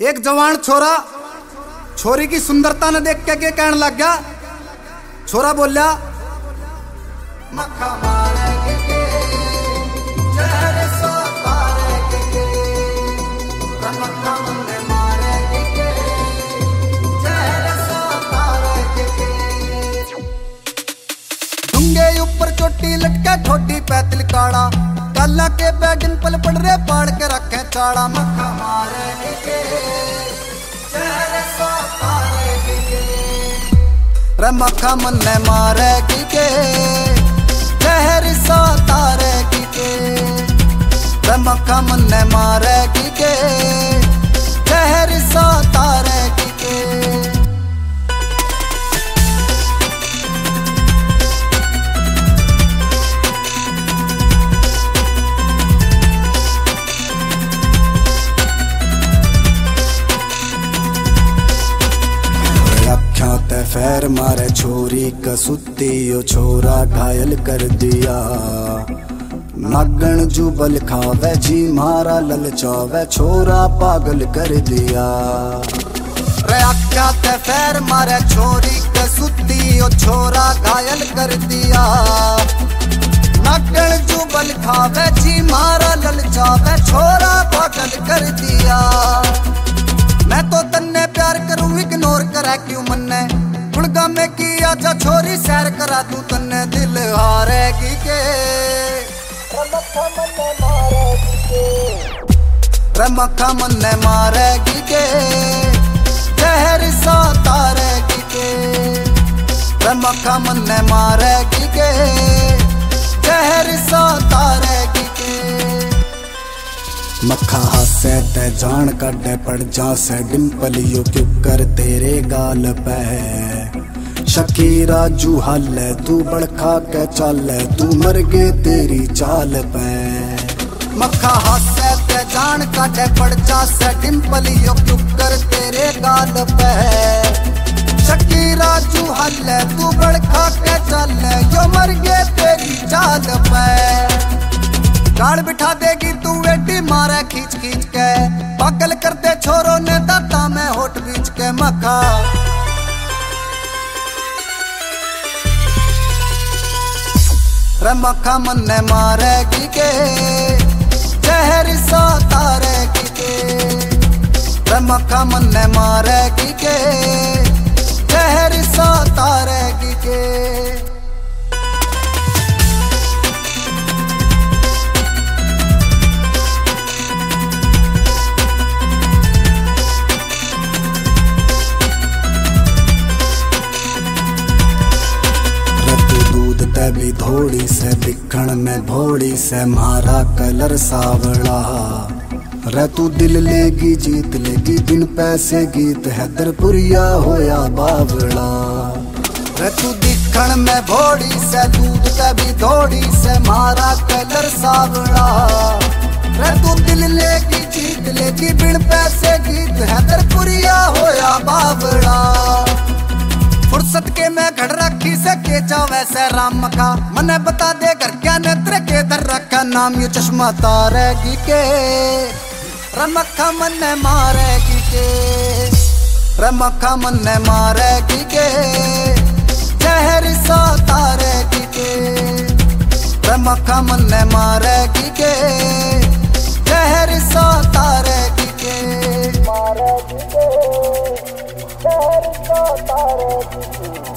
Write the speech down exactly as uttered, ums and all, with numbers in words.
एक जवान छोरा छोरी की सुंदरता ने देख के, के कहने लग गया। छोरा बोलिया मक्खा मारे के के, जहर सा तारे के के, मक्खा मन्ने मारे के के, जहर सा तारे के के। डूंगे ऊपर चोटी लटके ठोडी पे तिलकाड़ा, काला के पे डिंपल पड़ रे पाड़ के रखे चाड़ा। मक्खा मारे के के, जहर सा तारे के के, रे मक्खा मन्ने मारे के के, जहर सा तारे के के, रे मक्खा मन्ने मारे के के, जहर सा तारे के के। फैर मारे छोरी कसुती, ओ छोरा घायल कर दिया। नागण जुबल खावे जी मारा ललचावे, छोरा पागल कर दिया। रे आख्या ते फैर मारे छोरी कसुती, ओ छोरा घायल कर दिया। नागण जुबल खावे जी मारा ललचावे, छोरा पागल कर दिया। मैं तो तन्ने प्यार करूं इग्नोर करे क्यों मन्ने, गुड़गा में की आजा छोरी सैर करा तू तन्ने दिल हारेगी के। रमखा मन्ने मारेगी के, रमखा मन्ने मारेगी के, जहर सा तारेगी के, रमखा मन्ने मारेगी के, जहर सा तारेगी के। मक्खा हासे ते जान काटे पड़ जा से डिंपल यू क्यों कर तेरे गाल पे। शकीरा जू हल तू बड़खा के चल, तू मर गे तेरी चाल पे। मक्खा हासे ते जान काटे पड़ जा से डिंपल यू क्यों कर तेरे गाल पे। शकीरा जू हल तू बड़खा के चल, यो मर गे तेरी चाल पे। गाड़ बिठा देगी तू एडी मारे खींच खींच के, पागल कर दे छोरों ने दाता में होठ बीच के। मक्खा रे मक्खा मन्ने मारेगी के, जहर सा तारेगी के, रे मक्खा मन्ने मारेगी के, जहर सा तारेगी के। भी धोड़ी से दिखण में भोड़ी से, मारा कलर सावड़ा। रे तू दिल लेगी जीत लेगी, बिन पैसे गीत हैदरपुरिया होया बावड़ा। रे तू दिखण में भोड़ी से, दूध का भी धोड़ी से, मारा कलर सावड़ा। रे तू दिल लेगी जीत लेगी, बिन पैसे गीत हैदरपुरिया होया बावड़ा। फुर्सत के मैं घड़ रखी से के जावे से राम का, मने बता दे घर क्या नेत्र के दर रखा नाम यू चश्मा तारेगी के। रमखा मन्ने मारेगी के, रमखा मन्ने मारेगी के, जहर सा तारेगी के, रमखा मन्ने मारेगी के, जहर सा तारेगी के। मारेगी के, जहर सा तारेगी के।